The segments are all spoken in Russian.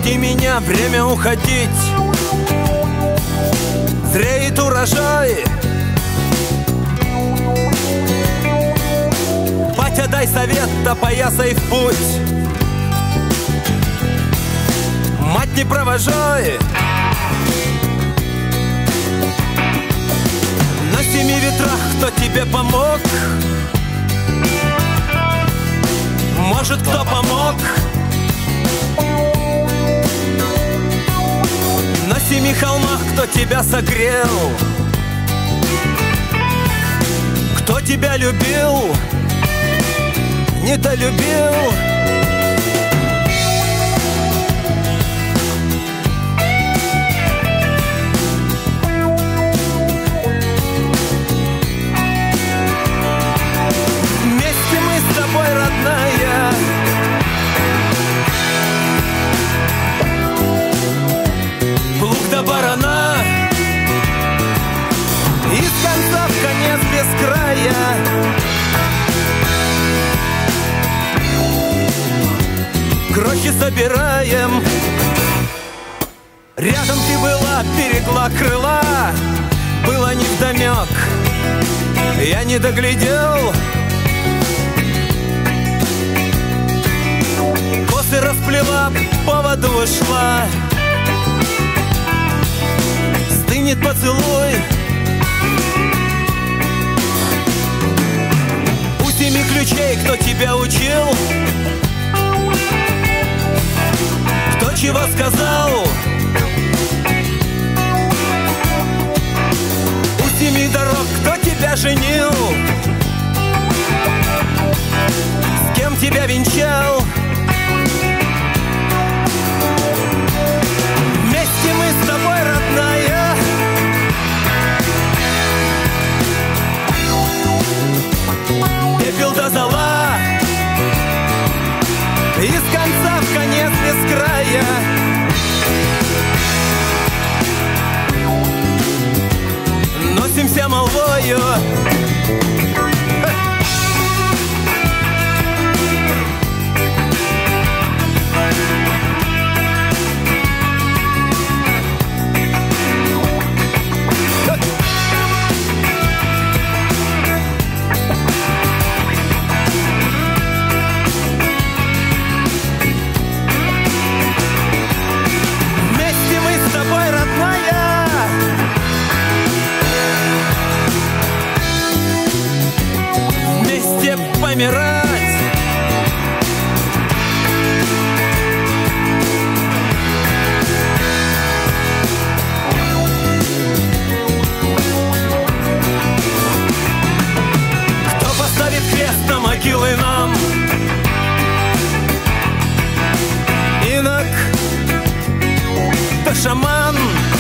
Жди меня, время уходить. Зреет урожай. Батя, дай совет, опоясай в путь. Мать, не провожай. На 7 ветрах кто тебе помог? Может, кто помог? На 7 холмах кто тебя согрел? Кто тебя любил? Недолюбил? Вместе мы с тобой, родная. Плуг до барана, из конца в конец без края. Крохи собираем. Рядом ты была, берегла крыла. Было невдомек, я не доглядел. Косы расплела, по воду ушла. Стынет поцелуй. У 7 ключей кто тебя учил? Кто чего сказал? У 7 дорог кто тебя женил? С кем тебя венчал? Вместе мы с тобой, родная. Пепел до зола, из конца в конец без края. Носимся молвою. Помирать. Кто поставит крест на могилы нам? Инок, да шаман.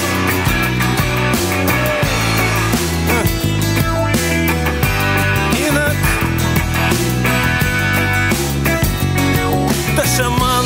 Шаман.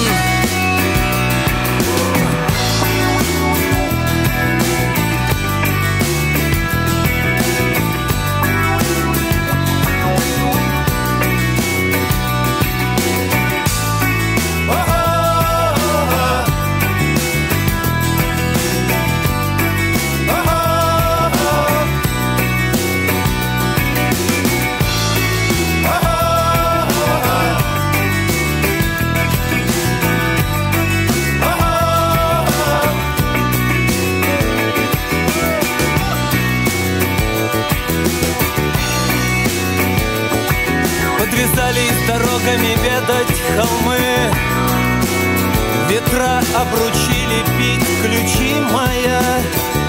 Подвязались дорогами ведать холмы. Ветра обручили пить ключи моя.